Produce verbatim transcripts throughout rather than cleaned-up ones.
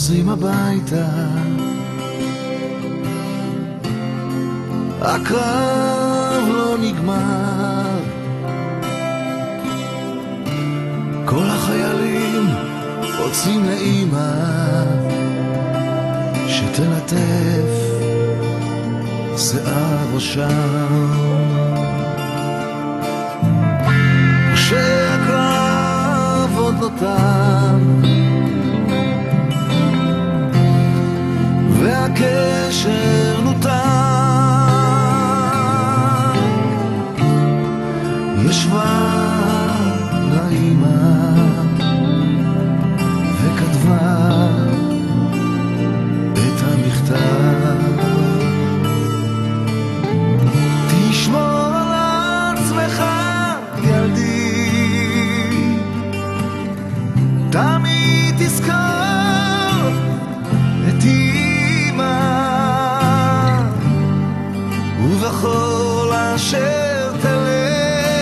חוזרים הביתה, הקרב לא נגמר, כל החיילים רוצים לאמא שתלטף שיער ראשם, שהקרב עוד לא תם והקשר נותר. ישבה לאמא וכתבה את המכתב, תשמור על עצמך ילדי, תמיד תזכור את אמא, ובכל אשר תלך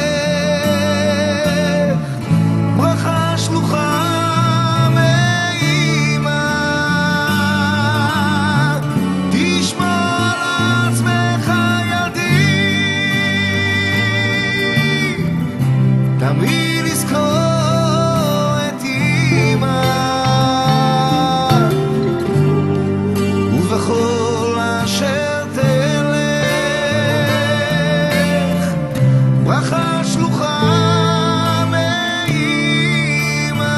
ברכה שלוחה מאמא. תשמור על עצמך ילדי, תמיד לזכור את אמא, ובכל אשר תלך ברכה שלוחה מאמא.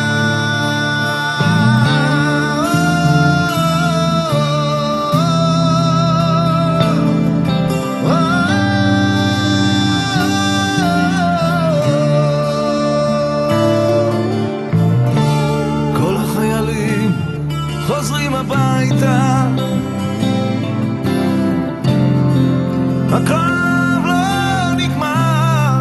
כל החיילים חוזרים הביתה, הקרב לא נגמר,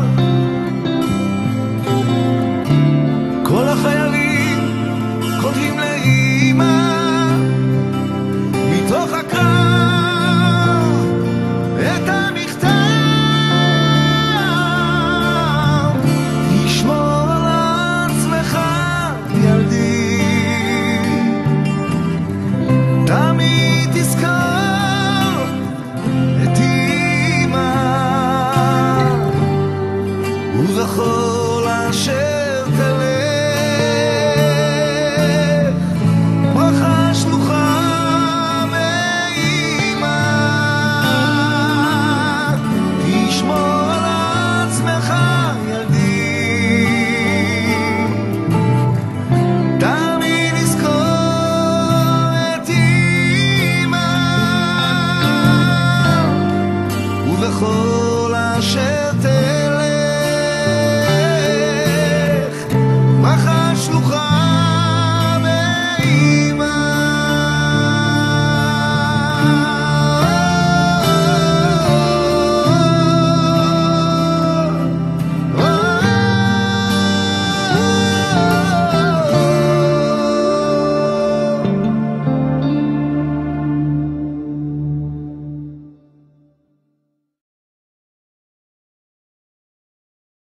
כל החיילים כותבים לאמא מתוך הקרב את המכתב, תשמור על עצמך ילדי, תמיד תזכור את אמא, ובכל אשר תלך